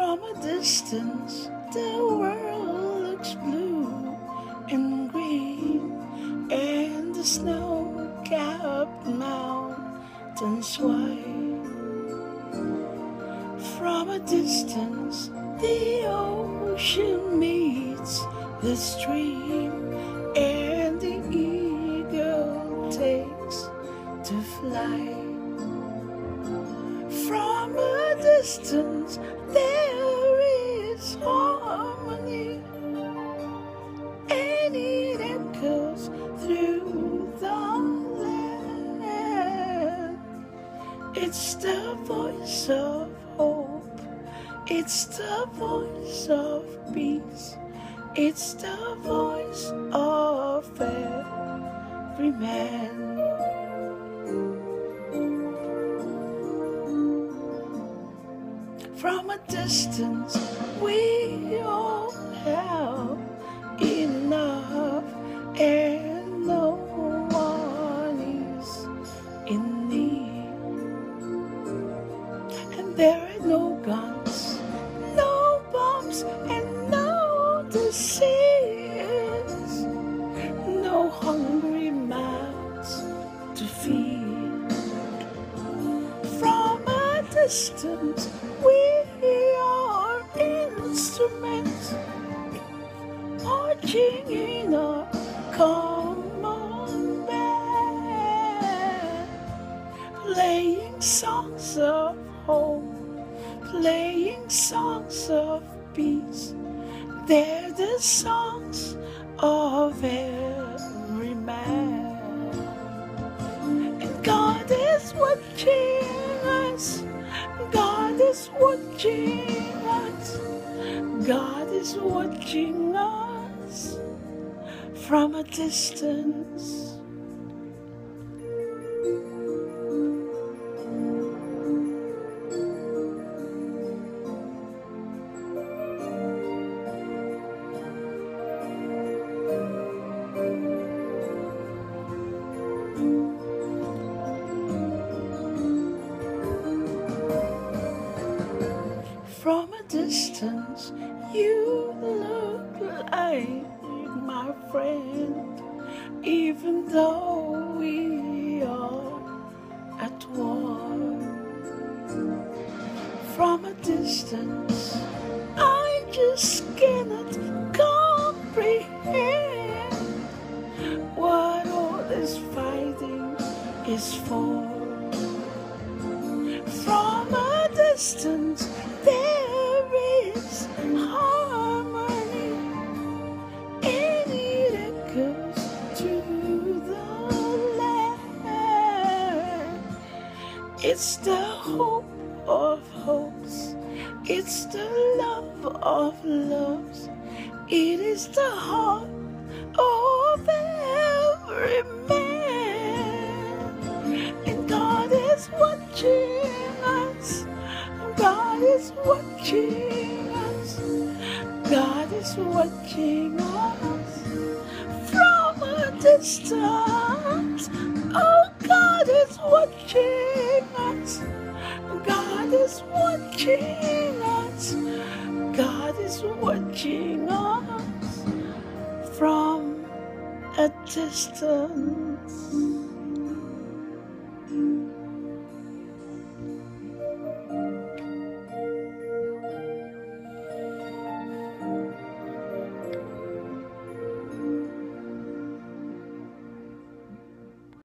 From a distance, the world looks blue and green, and the snow-capped mountains white. From a distance, the ocean meets the stream, and the eagle takes to fly. From a distance, there is harmony, and it echoes through the land. It's the voice of hope, it's the voice of peace, it's the voice of every man. From a distance, we all have enough, and no one is in need. And there are no guns, no bombs, and no disease, no hungry mouths to feed. From a distance, we are instruments marching in a common band, playing songs of hope, playing songs of peace. They're the songs of every man. And God is watching us, God is watching us, God is watching us from a distance. From a distance, you look like my friend, even though we are at war. From a distance, I just cannot comprehend what all this fighting is for. From a distance, there is harmony, and it echoes through the land. It's the hope of hopes, it's the love of loves, it is the heart of every man. And God is watching us, God is watching us, God is watching us from a distance. Oh, God is watching us, God is watching us, God is watching us from a distance.